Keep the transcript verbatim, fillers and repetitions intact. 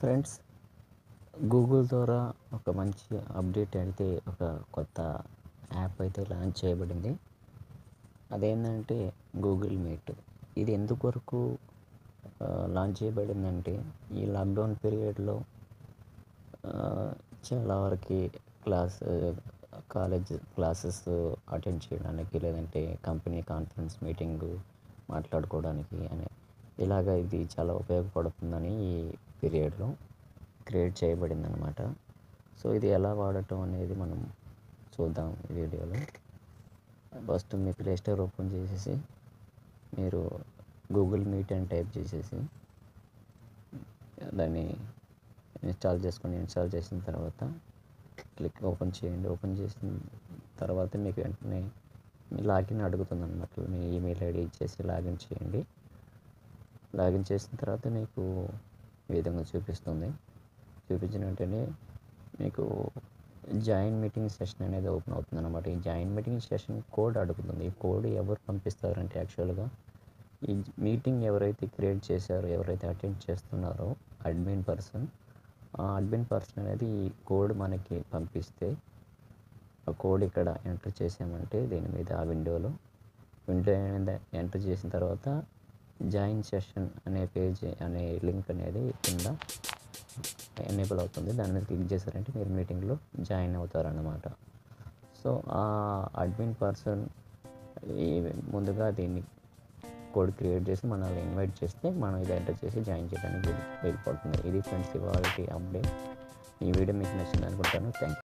Friends, Google ద్వారా ఒక మంచి అప్డేట్ అయితే ఒక కొత్త యాప్ అయితే లాంచ్ చేయబడింది. అదేంటంటే గూగుల్ మీట్. ఇది ఎందుకొరకు ఆహ్, లాంచ్ చేయబడిందంటే ఈ లాక్‌డౌన్ పీరియడ్‌లో ఆహ్, చాలా వరకి క్లాస్ కాలేజ్ క్లాసెస్ అటెండ్ చేయడానికి, లేదంటే కంపెనీ కాన్ఫరెన్స్ మీటింగు మాట్లాడుకోవడానికి అని ఇలాగ ఇది చాలా ఉపయోగపడుతుందని ఈ పీరియడ్‌లో క్రియేట్ చేయబడిందనమాట. సో, ఇది ఎలా వాడటం అనేది మనం చూద్దాం ఈ వీడియోలో. ఫస్ట్ మీ ప్లే స్టోర్ ఓపెన్ చేసేసి మీరు గూగుల్ మీట్ అని టైప్ చేసేసి దాన్ని ఇన్‌స్టాల్ చేసుకొని, ఇన్‌స్టాల్ చేసిన తర్వాత క్లిక్ ఓపెన్ చేయండి. ఓపెన్ చేసిన తర్వాత మీకు వెంటనే మీ లాగిన్ అడుగుతుందనమాట. మీ ఈమెయిల్ ఐడీ ఇచ్చేసి లాగిన్ చేయండి. లాగిన్ చేసిన తర్వాత మీకు ఈ విధంగా చూపిస్తుంది. చూపించిన వెంటనే మీకు జాయిన్ మీటింగ్ సెషన్ అనేది ఓపెన్ అవుతుందన్నమాట. ఈ జాయిన్ మీటింగ్ సెషన్ కోడ్ అడుగుతుంది. ఈ కోడ్ ఎవరు పంపిస్తారంటే యాక్చువల్‌గా ఈ మీటింగ్ ఎవరైతే క్రియేట్ చేశారో, ఎవరైతే అటెండ్ చేస్తున్నారో అడ్మిన్ పర్సన్, ఆ అడ్మిన్ పర్సన్ అనేది ఈ కోడ్ మనకి పంపిస్తే, ఆ కోడ్ ఇక్కడ ఎంటర్ చేసామంటే దీని మీద ఆ విండోలో విండో మీద ఎంటర్ చేసిన తర్వాత జాయిన్ సెషన్ అనే పేజ్ అనే లింక్ అనేది కింద ఎనేబుల్ అవుతుంది. దాని మీద క్లిక్ చేశారంటే మీరు మీటింగ్లో జాయిన్ అవుతారన్నమాట. సో, ఆ అడ్మిన్ పర్సన్ ఈ ముందుగా దీన్ని కోడ్ క్రియేట్ చేసి మనల్ని ఇన్వైట్ చేస్తే మనం ఇది ఎంటర్ చేసి జాయిన్ చేయడానికి వీలు వీలు పడుతుంది. ఇది ఫ్రెండ్స్ ఇవాల్టి అప్డేట్. ఈ వీడియో మీకు నచ్చింది అనుకుంటాను. Thank you.